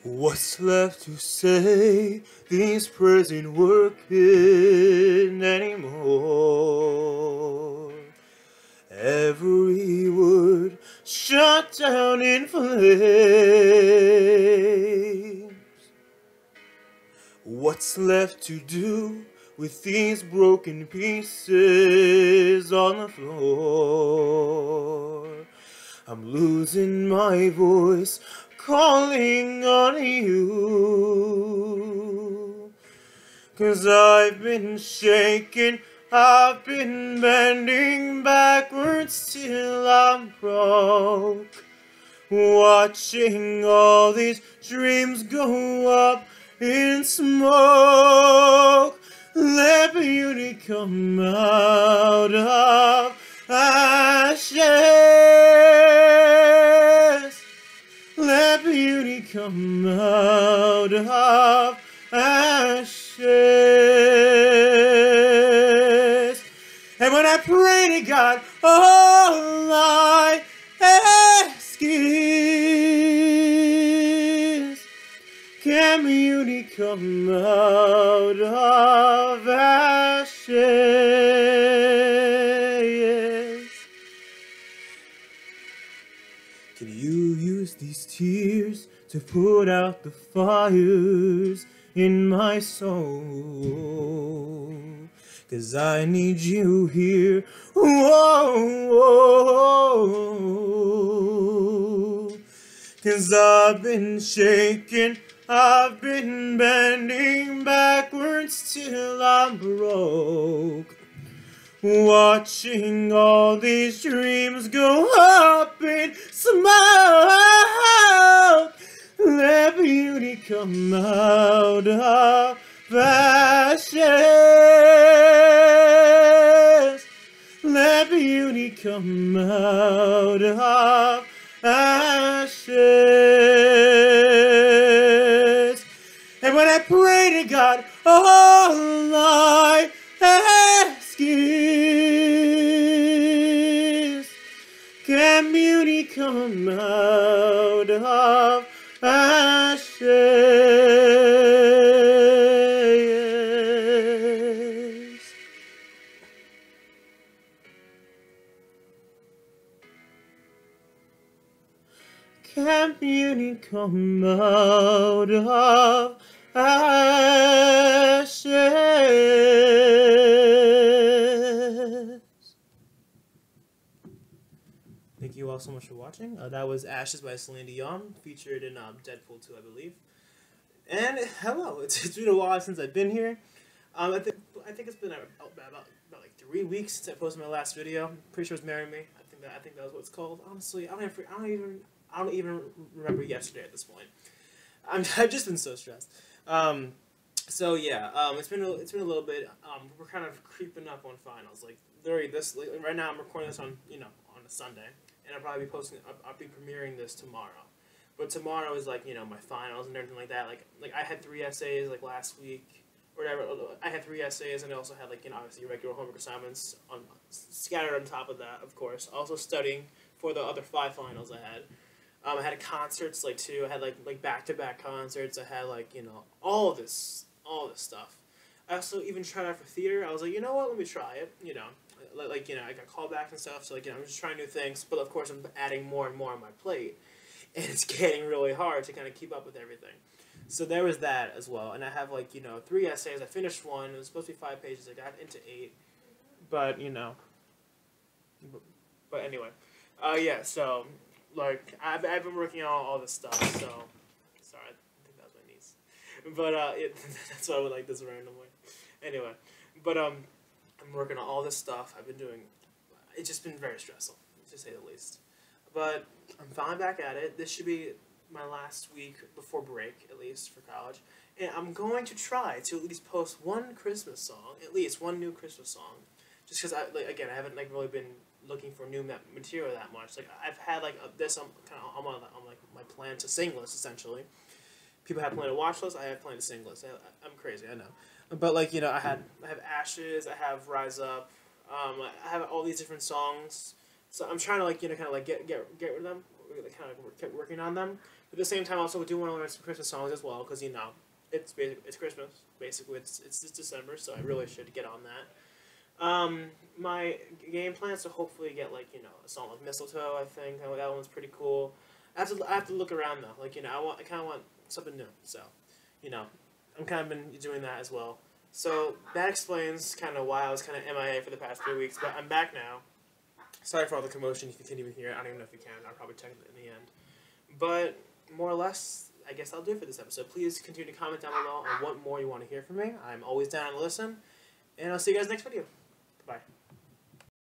What's left to say? These prayers ain't working anymore. Every word shut down in flames. What's left to do with these broken pieces on the floor? I'm losing my voice, calling on you. 'Cause I've been shaking, I've been bending backwards till I'm broke. Watching all these dreams go up in smoke. Let beauty come out of ashes. Let beauty come out of ashes. And when I pray to God, all I ask is, can beauty come out of ashes? Can you use these tears to put out the fires in my soul? 'Cause I need you here. Whoa. 'Cause I've been shaking, I've been bending backwards till I'm broke. Watching all these dreams go up in smoke. Let beauty come out of ashes. Let beauty come out of ashes. And when I pray to God, all I ask is, can beauty come out of ashes? Can beauty come out of ashes? Thank you all so much for watching. That was Ashes by Celine Dion, featured in Deadpool 2, I believe. And hello, it's been a while since I've been here. I think it's been about like 3 weeks since I posted my last video. I'm pretty sure it's "Marry Me." I think that was what it's called. Honestly, I don't even remember yesterday at this point. I've just been so stressed. So yeah, it's been a little bit. We're kind of creeping up on finals. Like right now, I'm recording this on on a Sunday, and I'll probably be posting. I'll be premiering this tomorrow. But tomorrow is like my finals and everything like that. Like I had 3 essays like last week or whatever. I had 3 essays, and I also had like obviously regular homework assignments scattered on top of that. Of course, also studying for the other 5 finals I had. I had concerts too. I had like back-to-back concerts. I had all this stuff. I also even tried out for theater. I was like, you know what? Let me try it. I got callbacks and stuff. So I'm just trying new things. But of course, I'm adding more and more on my plate, and it's getting really hard to kind of keep up with everything. So there was that as well. And I have 3 essays. I finished 1. It was supposed to be 5 pages. I got into 8. But But anyway, yeah. So. I've been working on all this stuff, so sorry, I think that was my niece, but that's why I would like this randomly. Anyway, but I'm working on all this stuff. I've been doing. It's just been very stressful, to say the least. But I'm finally back at it. This should be my last week before break, at least for college, and I'm going to try to at least post one Christmas song, at least one new Christmas song, just because I haven't really been looking for new material that much. I've had this on my plan to sing list essentially. People have plan to watch list. I have plan to sing list. I'm crazy, I know. But I have Ashes. I have Rise Up. I have all these different songs. So I'm trying to get rid of them kind of kept working on them. But at the same time, also we do want to learn some Christmas songs as well, because it's Christmas basically. It's December, so I really should get on that. My game plan is to hopefully get a song like Mistletoe. I think that one's pretty cool. I have to look around though. I kind of want something new. So, I'm kind of been doing that as well. So that explains kind of why I was kind of MIA for the past 3 weeks, but I'm back now. Sorry for all the commotion. If you can't even hear it, I don't even know if you can. I'll probably check it in the end. But more or less, I guess that'll do it for this episode. Please continue to comment down below on what more you want to hear from me. I'm always down to listen. And I'll see you guys next video. Bye.